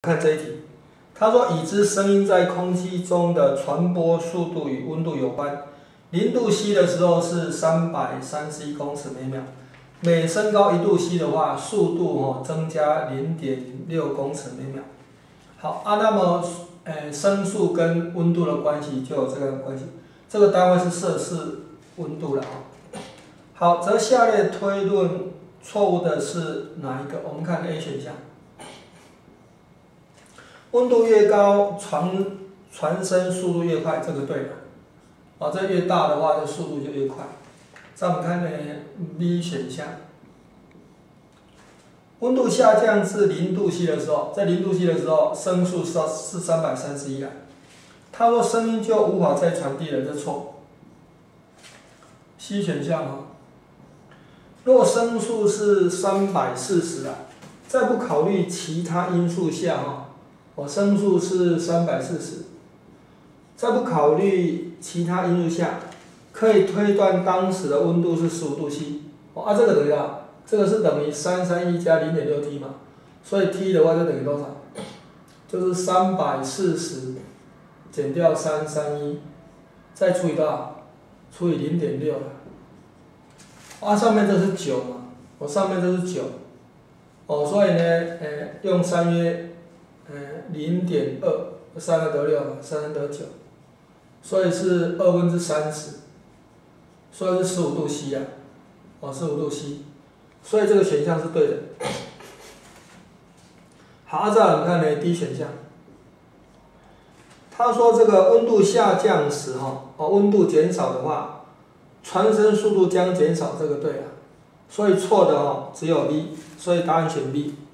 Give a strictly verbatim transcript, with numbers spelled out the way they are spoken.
看这一题，他说已知声音在空气中的传播速度与温度有关。零度 C 的时候是三百三十一公尺每秒，每升高一度 C 的话，速度哦增加零点六公尺每秒。好啊，那么呃声速跟温度的关系就有这个关系，这个单位是摄氏温度了啊。好，则下列推论错误的是哪一个？我们看 A 选项。温度越高，传传声速度越快，这个对了。哦，这越大的话，这速度就越快。再我们看呢 B 选项，温度下降至零度 C 的时候，在零度 C 的时候，声速是是三百三十一啊。他说声音就无法再传递了，这错。C 选项啊，若声速是三百四十啊，在不考虑其他因素下哈。我声速是三百四十，在不考虑其他因素下，可以推断当时的温度是十五度 C。哦，啊，这个等于啊，这个是等于三三一加零点六 T 嘛，所以 T 的话就等于多少？就是三百四十减掉三三一，再除以多少？除以零点六。啊，上面这是九嘛，我上面这是九，哦，所以呢，呃，用三约。呃，零点二，三个得六嘛，三三得九，所以是二分之三十，所以是十五度 C 啊，哦，十五度 C， 所以这个选项是对的。好，再来我们看呢 D 选项，他说这个温度下降时哈，哦，温度减少的话，传声速度将减少，这个对啊，所以错的哈只有 B， 所以答案选 B。